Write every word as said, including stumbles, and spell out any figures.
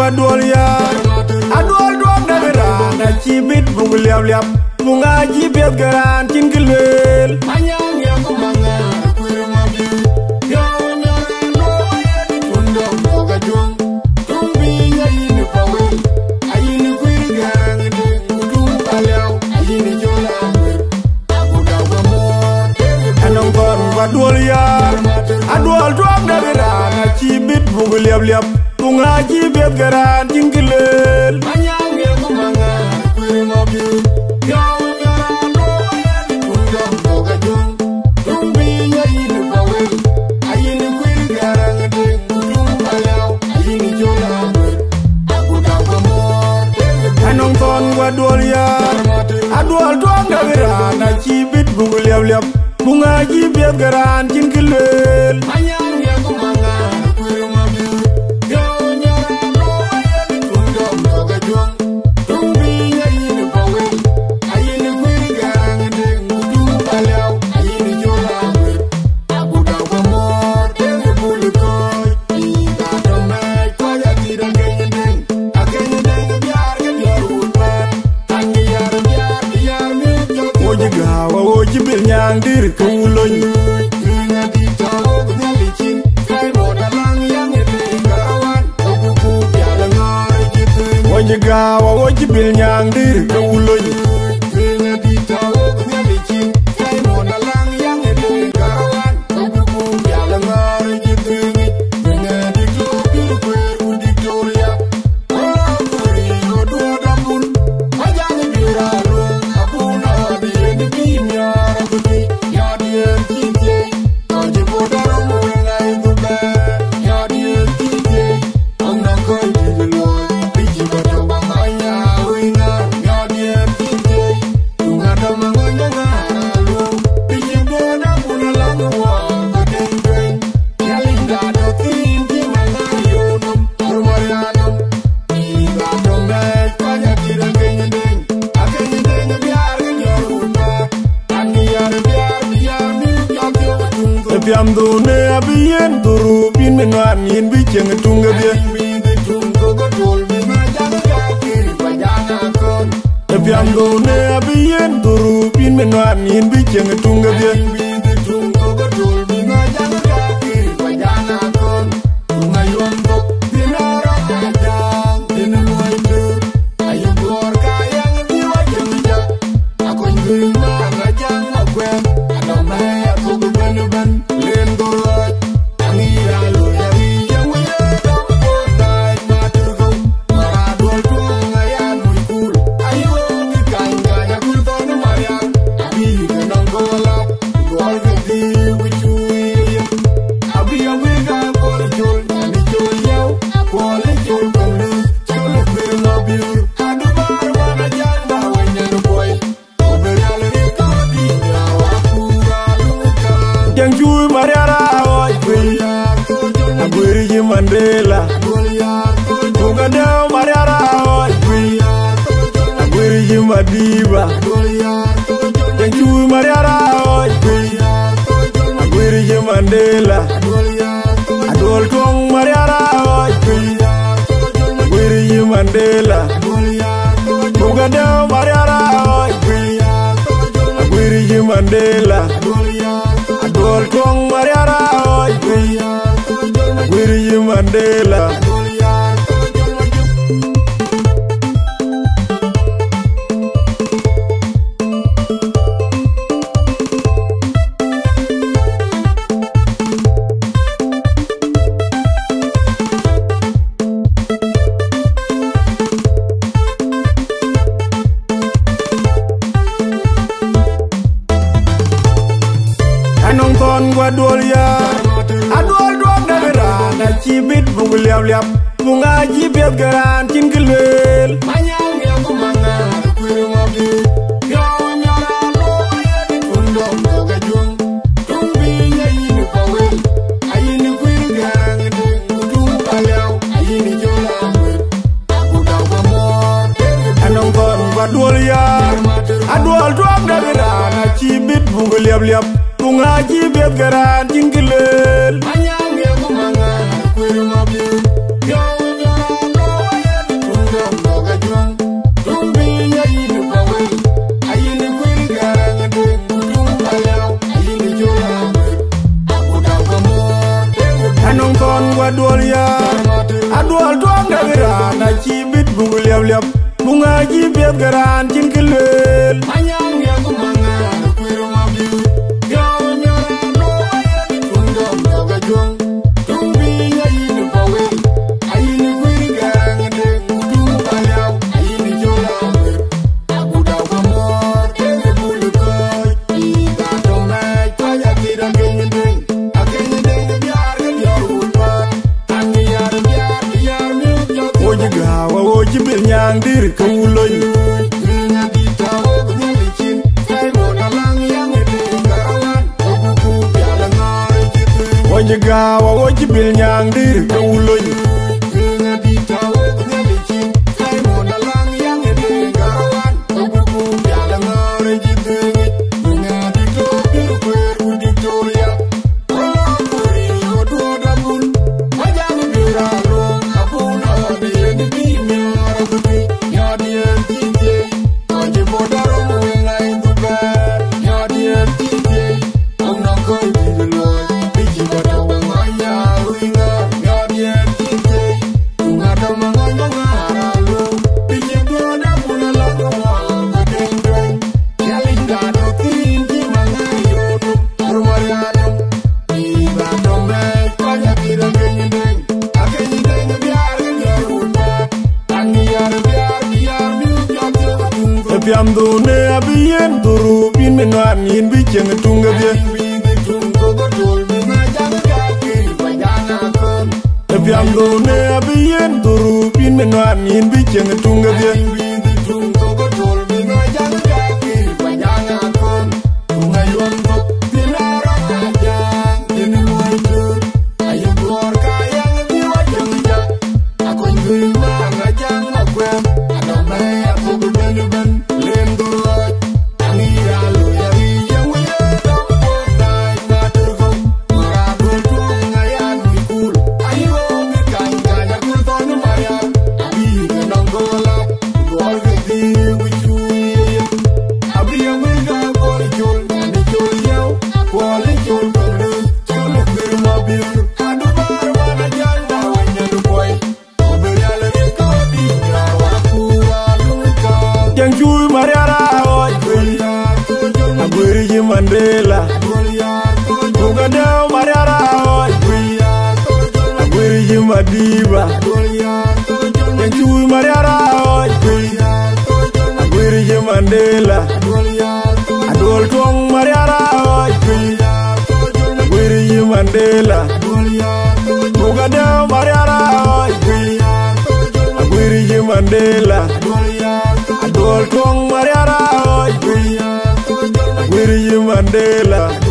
adol yar adol dom dagara na chibit bugul yab yab bunga jibet garan tingilel anyang ya kumanga kurma bi yo na no ya di tundo boga jong tumbi ya yin pawe ayin kuir garang de kudum palaw ayin jola abuda gamo anong kon adol yar adol dom dagara na chibit bugul yab yab bunga jibet garan tingilel anyang ya kumanga kurma bi yo adol yar adol dom dagara na chibit bugul yab yab bunga jibet garan tingilel anyang ya kumanga kurma bi yo nyara no ya di tundo boga jong tumbi ya yin pawe ayin kuir garang de mudu palaw ayin jola abuda gamo tengu bulu koy ida domai ko ya tira ngenden akenden biar ke yaru gawa woji bil nyang dir kulon ina di tawo nyali chin kai moda lang yang ete kawan buku piala ngai gitu woji gawa woji bil nyang dir kulon ina di tawo nyali chin kai moda lang yang ete kawan buku piala ngai gitu ina di klub bil kweru Victoria oh kuri odo damun ajang biraro apuna di Piam do ne abien duru bin menan yin bi cheng tunga bia bi de tungo go tol bi ma jang ka kiri pa jang kon piam do ne abien duru bin menan yin bi cheng tunga bia bi de tungo go tol bi ma jang ka kiri pa jang kon tunga yom do dinara ka jang din moy tu ayu gor ka yang bi wa jeng ja akon gul ma ga jang akwen adom na ya tu ban ban Mandela Tugadeo Mariara Agwiri Madiba Thank you Mariara Agwiri Mandela Adol Kong Mariara Agwiri Mandela Tugadeo Mariara Agwiri Mandela Adol Kong Mariara Agwiri Mandela Anong ton gua dol yar adol dom dagara na chibit bugul yab yab bunga jibet garan tingilel anyang ya kumanga kurma bi yo nyara no ya di tundo boga jong tumbi ya yin pawe ayin kuir garang de kudum palaw ayin jola abuda gamo anong kon adol yar adol dom dagara na chibit bugul yab yab bunga jibet garan tingilel anyang ya kumanga kurma bi yo nyara no jibet garan cin kelwel Manyang ya kumanga Kuiru mabi Gau nyara no ayan Tundam naga juang Tumbi ya ini pawe Ayini kuiri garang deng Kudu bayau Ayini jola amir Aku dau kamor Kenge bulu koy Ika tomai Kaya tidak kenge deng Akenye deng biar kejar unpat Tangi yar biar biar miut jok Oji gawa oji bil nyang diri kawuloy Gilnya kita ogu nyalicin Say mona lang yang edeng karawan Oguku biala ngari gitu Oji gawa oji bil nyang diri kawuloy Gilnya kita ogu nyalicin Say mona lang yang edeng karawan Oguku biala ngari gitu Gilnya dito biru kweru Victoria Kuri odu odamul Majang biralo Kapuna ode yeni bimi araguti Nyadi en tijay Oji bodaro muengai dubar Nyadi en tijay Om nangkoy bigeloy Biji bata wangaya uinga Nyadi en tijay Tungada mangoy mangaralo Biji doda puna lago wanga deng deng Yalinga do kinti mangai yodo Rumariano Iba dombek Kaya kira genye deng Akenye deng biar genye unpat Tangi yar biar biar miut jok jok tunggu Epiam dune abien turu bin menuan yin bicheng tunggu bie Bingi tunggu betul binga jangan kaki Bajang akon Epiam dune abien turu bin menuan yin bicheng tunggu bie Bingi tunggu betul binga jangan kaki Bajang akon Tunga yuan tok Tinara kajang Tini luai tur Ayo keluar kayang biwa jeng jak Aku ingin mengajang makwem Ada bayi aku beben-beben Lem durut Tangi alu yari yang waya Dok podai matur kong Marabul tuang ngayan wikul Ayo ngekain kanya kulton mariam Abi kenang golap Gol gedi wicuy Abi yang wega goli cul Nani cul yau Goli cul kongdu Culuk bir mobil Adu bar mana janda Wanya dupoy Mobil yale riko di Rawaku lalu kau Yang cuy mariara oi Agwiri ji Mandela Buka deo mariara oi Agwiri ji Madiba Yang cuy mariara oi Agwiri ji Mandela Adol tuang mariara oi Agwiri ji Mandela Buka deo mariara oi Agwiri ji Mandela Adol tuang mariara oi Agwiri ji Mandela